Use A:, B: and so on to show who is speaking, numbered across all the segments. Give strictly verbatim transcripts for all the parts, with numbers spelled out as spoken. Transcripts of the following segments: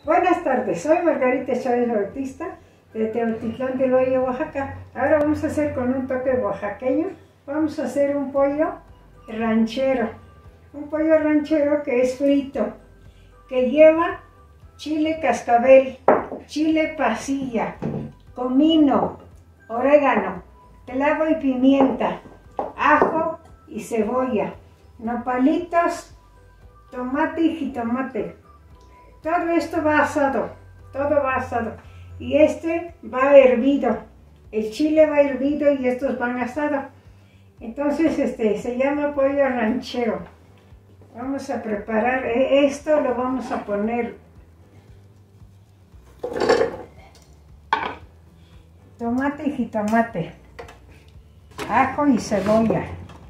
A: Buenas tardes, soy Margarita Chávez Bautista de Teotitlán del Valle, Oaxaca. Ahora vamos a hacer con un toque oaxaqueño, vamos a hacer un pollo ranchero. Un pollo ranchero que es frito, que lleva chile cascabel, chile pasilla, comino, orégano, clavo y pimienta, ajo y cebolla, nopalitos, tomate y jitomate. Todo esto va asado, todo va asado. Y este va hervido, el chile va hervido y estos van asados. Entonces este se llama pollo ranchero. Vamos a preparar esto, lo vamos a poner tomate y jitomate, ajo y cebolla,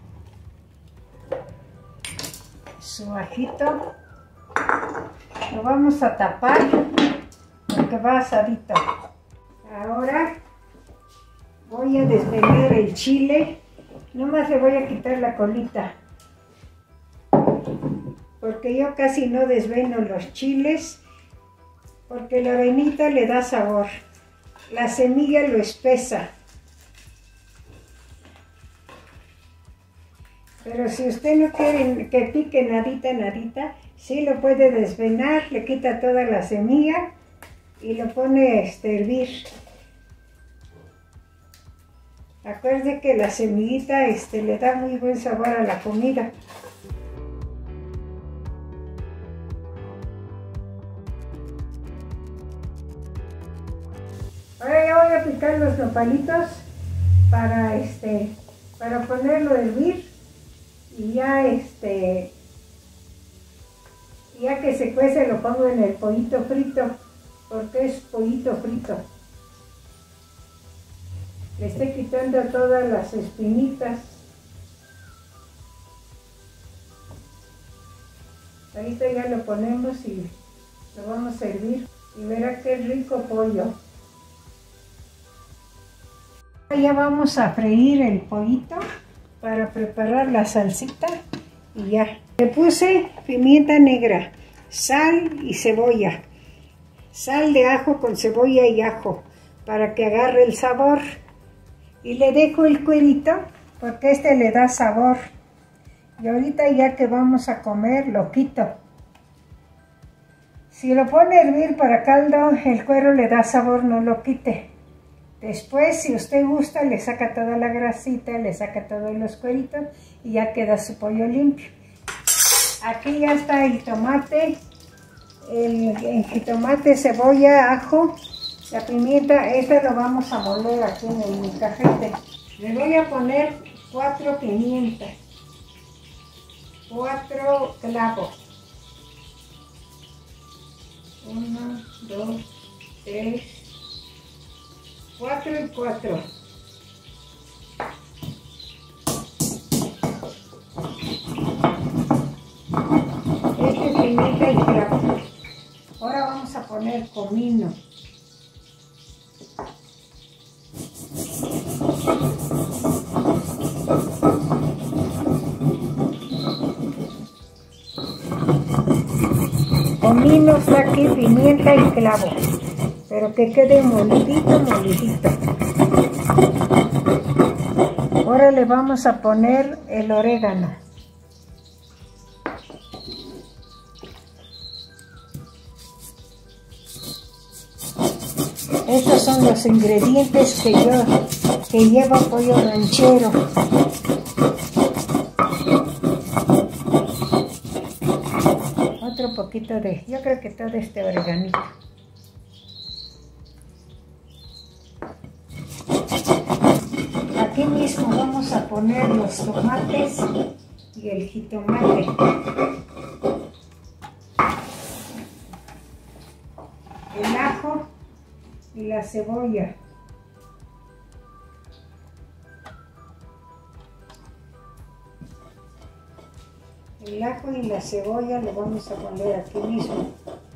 A: su ajito. Lo vamos a tapar porque va asadito. Ahora voy a desvelar el chile, nomás le voy a quitar la colita, porque yo casi no desveno los chiles, porque la venita le da sabor, la semilla lo espesa. Pero si usted no quiere que pique nadita, nadita, sí lo puede desvenar, le quita toda la semilla y lo pone este, a hervir. Acuerde que la semillita este, le da muy buen sabor a la comida. Ahora ya voy a picar los nopalitos para, este, para ponerlo a hervir y ya este... ya que se cuece lo pongo en el pollito frito, porque es pollito frito. Le estoy quitando todas las espinitas. Ahorita ya lo ponemos y lo vamos a hervir y verá qué rico pollo. Ya vamos a freír el pollito para preparar la salsita y ya. Le puse pimienta negra, sal y cebolla. Sal de ajo con cebolla y ajo para que agarre el sabor. Y le dejo el cuerito porque este le da sabor. Y ahorita ya que vamos a comer lo quito. Si lo pone a hervir para caldo, el cuero le da sabor, no lo quite. Después, si usted gusta, le saca toda la grasita, le saca todos los cueritos y ya queda su pollo limpio. Aquí ya está el tomate, el, el jitomate, cebolla, ajo, la pimienta. Este lo vamos a moler aquí en el cajete. Le voy a poner cuatro pimientas, cuatro clavos. Uno, dos, tres, cuatro y cuatro. Este es pimienta y clavo. Ahora vamos a poner comino. Comino, está aquí, pimienta y clavo, pero que quede molidito, molidito. Ahora le vamos a poner el orégano. Estos son los ingredientes que yo que lleva pollo ranchero. Otro poquito de, yo creo que todo este oreganito. Aquí mismo vamos a poner los tomates y el jitomate. El ajo y la cebolla. El ajo y la cebolla lo vamos a poner aquí mismo.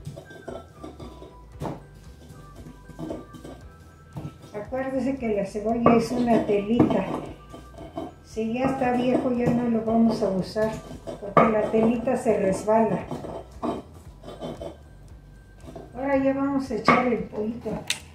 A: Acuérdese que la cebolla es una telita. Si ya está viejo ya no lo vamos a usar porque la telita se resbala. Ahora Ahora ya vamos a echar el pollito.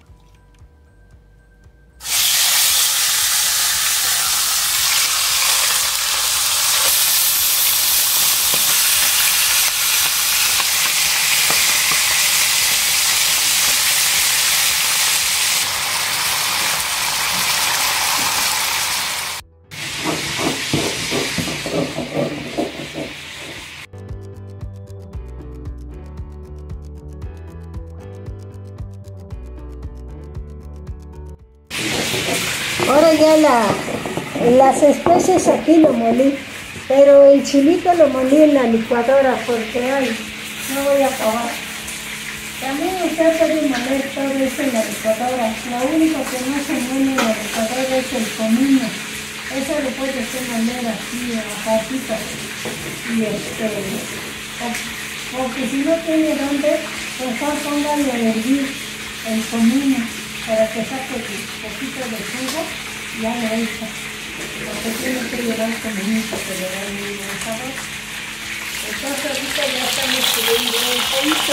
A: Ahora ya la, las especies aquí lo molí, pero el chilito lo molí en la licuadora porque ay, no voy a acabar. También usted puede moler todo eso en la licuadora. Lo único que no se muele en la licuadora es el comino. Eso lo puede hacer moler así en la patita. Y este, porque si no tiene dónde, mejor póngale a hervir el comino para que saque un poquito de jugo y ya lo echa. Porque tiene que llevar comino que le da muy buen sabor. Entonces ahorita ya estamos subiendo el pollito.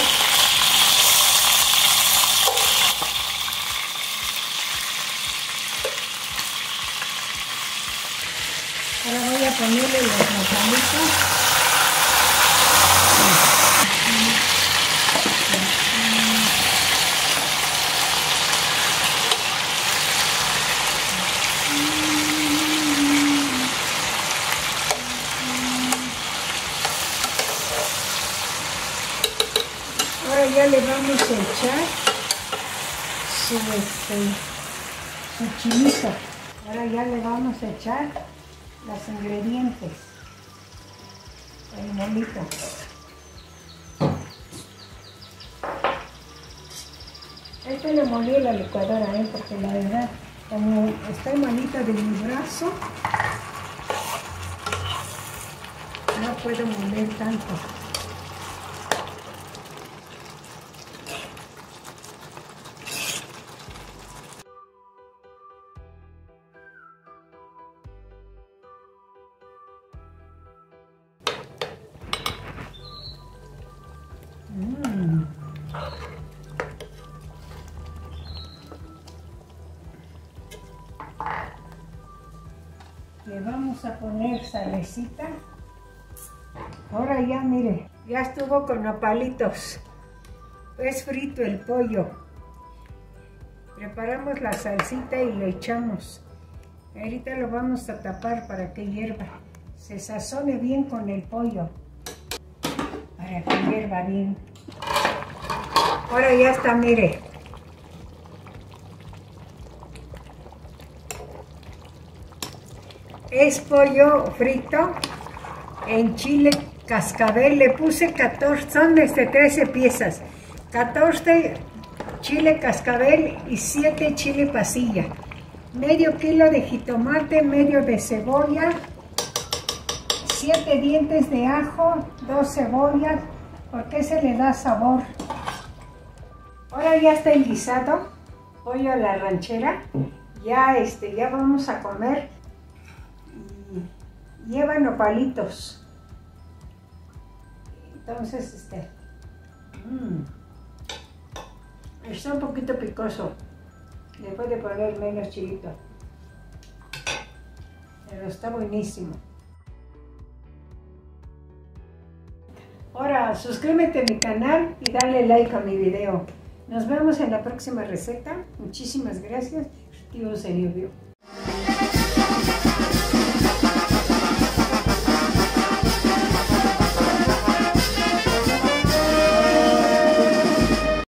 A: Ahora voy a ponerle los nopalitos. Ahora ya le vamos a echar su, este, su chilito. Ahora ya le vamos a echar los ingredientes, el molito. Este lo molí en la licuadora, ¿eh? Porque la verdad, como estoy malita de mi brazo, no puedo moler tanto. Mm. Le vamos a poner salecita. Ahora ya mire, ya estuvo con nopalitos. Es frito el pollo. Preparamos la salsita y le echamos. Ahorita lo vamos a tapar para que hierva. Se sazone bien con el pollo. Para que hierva bien. Ahora ya está, mire. Es pollo frito en chile cascabel. Le puse catorce, son desde trece piezas. catorce chile cascabel y siete chile pasilla. Medio kilo de jitomate, medio de cebolla, siete dientes de ajo, dos cebollas, porque se le da sabor. Ahora ya está el guisado, pollo a la ranchera. Ya, este, ya vamos a comer. Y lleva nopalitos. Entonces, este, mmm, está un poquito picoso. Le puede poner menos chilito. Pero está buenísimo. Ahora, suscríbete a mi canal y dale like a mi video. Nos vemos en la próxima receta. Muchísimas gracias. Tío Zenobio.